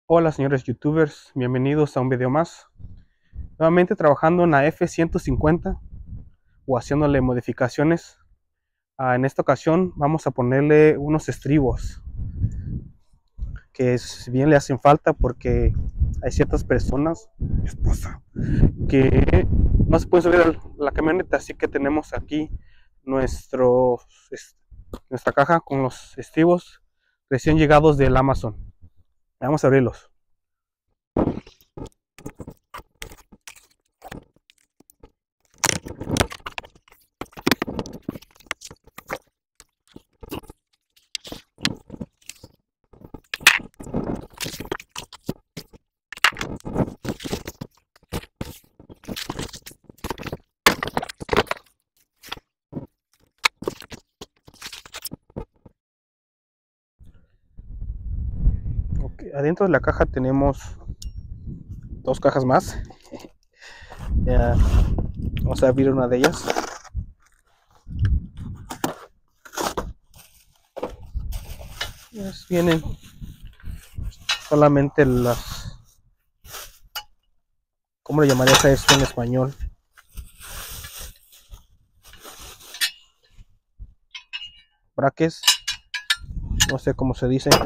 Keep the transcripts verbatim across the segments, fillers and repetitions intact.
Hola señores youtubers, bienvenidos a un video más. Nuevamente trabajando en la F ciento cincuenta o haciéndole modificaciones. Ah, en esta ocasión vamos a ponerle unos estribos que si bien le hacen falta porque hay ciertas personas, mi esposa, que no se pueden subir a la camioneta, así que tenemos aquí nuestro, nuestra caja con los estribos recién llegados del Amazon. Vamos a abrirlos. Okay, adentro de la caja tenemos dos cajas más. Ya, vamos a abrir una de ellas. Pues vienen solamente las, ¿cómo le llamarías a esto en español? Braques, no sé cómo se dice.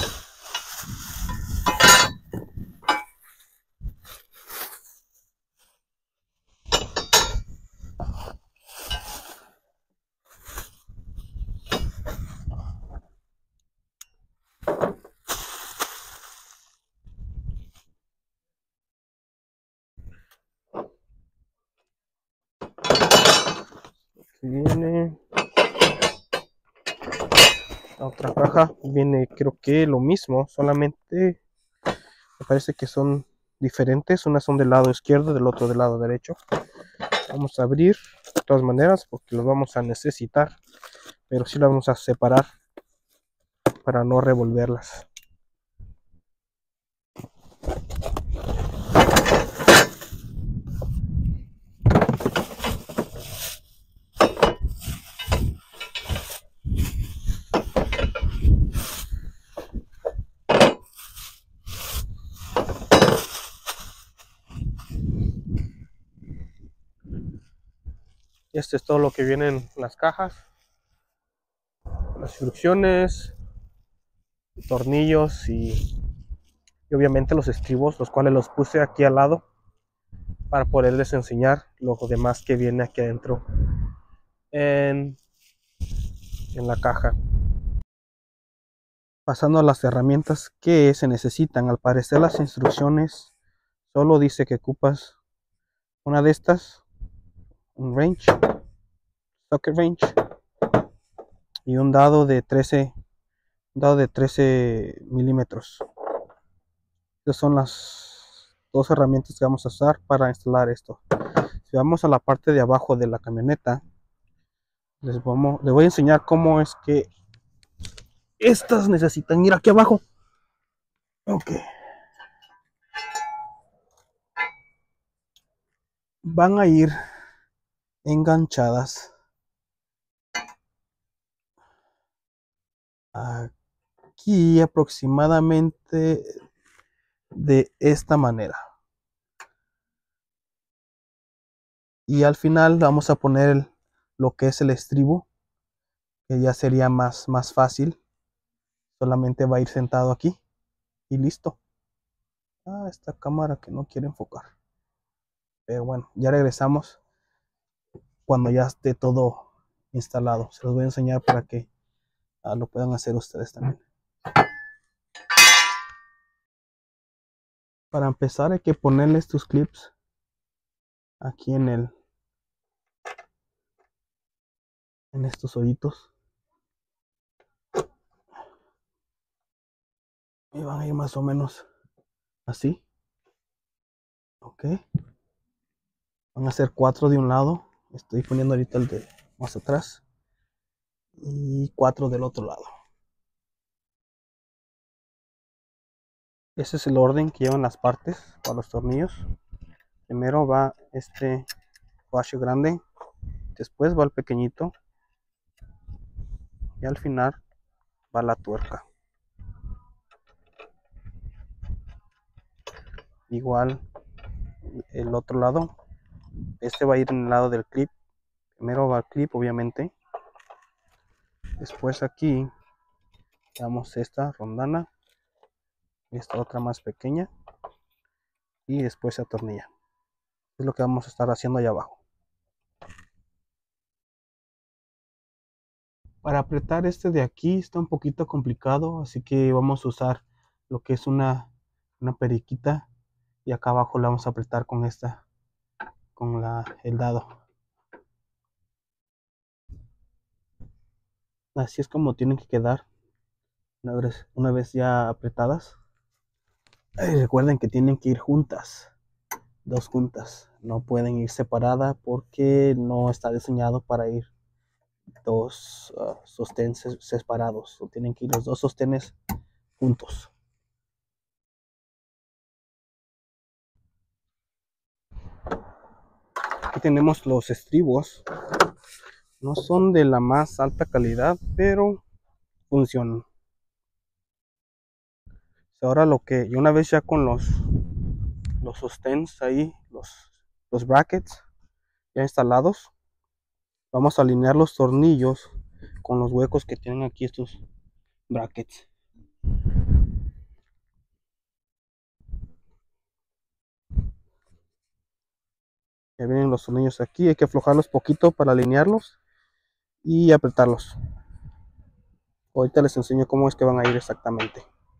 Viene la otra caja, viene creo que lo mismo, solamente me parece que son diferentes. Unas son del lado izquierdo, del otro del lado derecho. Vamos a abrir de todas maneras porque los vamos a necesitar, pero sí las vamos a separar para no revolverlas. Este es todo lo que viene en las cajas, las instrucciones, tornillos y, y obviamente los estribos, los cuales los puse aquí al lado para poderles enseñar lo demás que viene aquí adentro en, en la caja. Pasando a las herramientas que se necesitan, al parecer las instrucciones solo dice que ocupas una de estas, un wrench, socket wrench, y un dado de trece, un dado de trece milímetros. Estas son las dos herramientas que vamos a usar para instalar esto. Si vamos a la parte de abajo de la camioneta, les, vamos, les voy a enseñar cómo es que estas necesitan ir aquí abajo. Ok. Van a ir enganchadas aquí aproximadamente de esta manera. Y al final vamos a poner el, lo que es el estribo, que ya sería más, más fácil. Solamente va a ir sentado aquí y listo. Ah, esta cámara que no quiere enfocar. Pero bueno, ya regresamos cuando ya esté todo instalado. Se los voy a enseñar para que ah, lo puedan hacer ustedes también. Para empezar hay que ponerle estos clips aquí en el en estos hoyitos. Y van a ir más o menos así. Ok. Van a ser cuatro de un lado. Estoy poniendo ahorita el de más atrás. Y cuatro del otro lado. Ese es el orden que llevan las partes para los tornillos. Primero va este washer grande. Después va el pequeñito. Y al final va la tuerca. igual el otro lado. Este va a ir en el lado del clip. Primero va el clip, obviamente. Después aquí damos esta rondana, esta otra más pequeña, y después se atornilla. Es lo que vamos a estar haciendo allá abajo. Para apretar este de aquí está un poquito complicado, así que vamos a usar lo que es una, una periquita, y acá abajo la vamos a apretar con esta, con la, el dado. Así es como tienen que quedar una vez, una vez ya apretadas. Y recuerden que tienen que ir juntas, dos juntas, no pueden ir separadas porque no está diseñado para ir dos uh, sostenes separados, o tienen que ir los dos sostenes juntos. Aquí tenemos los estribos, no son de la más alta calidad, pero funcionan. Ahora lo que, y una vez ya con los los sostenes ahí, los, los brackets ya instalados, vamos a alinear los tornillos con los huecos que tienen aquí estos brackets. Ya vienen los tornillos aquí, hay que aflojarlos poquito para alinearlos y apretarlos. Ahorita les enseño cómo es que van a ir exactamente.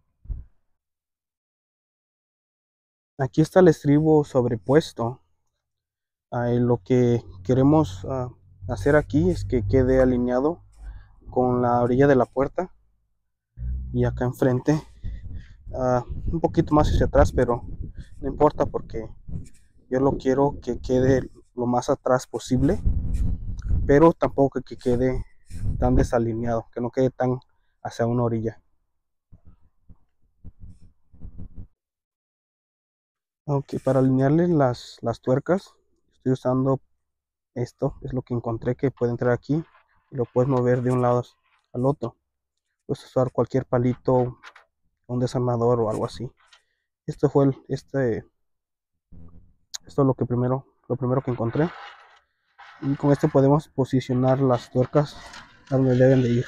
Aquí está el estribo sobrepuesto. Ahí lo que queremos uh, hacer aquí es que quede alineado con la orilla de la puerta, y acá enfrente uh, un poquito más hacia atrás, pero no importa porque yo lo quiero que quede lo más atrás posible, pero tampoco que quede tan desalineado, que no quede tan hacia una orilla. Ok, para alinearle las, las tuercas estoy usando esto, es lo que encontré que puede entrar aquí y lo puedes mover de un lado al otro. Puedes usar cualquier palito, un desarmador o algo así. Esto fue el, este esto es lo que primero lo primero que encontré, y con este podemos posicionar las tuercas a donde deben de ir.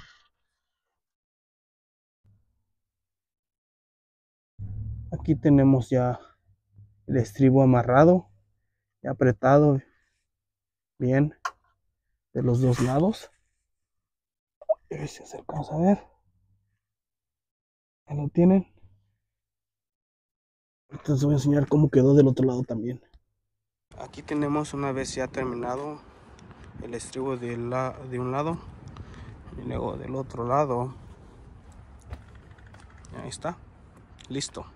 Aquí tenemos ya el estribo amarrado y apretado bien de los dos lados. A ver si acercamos a ver. Ya lo tienen. Entonces voy a enseñar cómo quedó del otro lado también. Aquí tenemos, una vez ya terminado, el estribo de, la, de un lado y luego del otro lado. Ahí está, listo.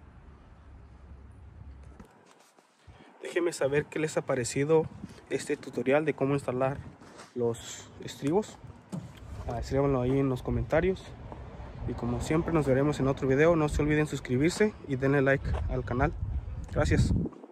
Déjenme saber qué les ha parecido este tutorial de cómo instalar los estribos. Ah, escríbanlo ahí en los comentarios. Y como siempre nos veremos en otro video. No se olviden suscribirse y denle like al canal. Gracias.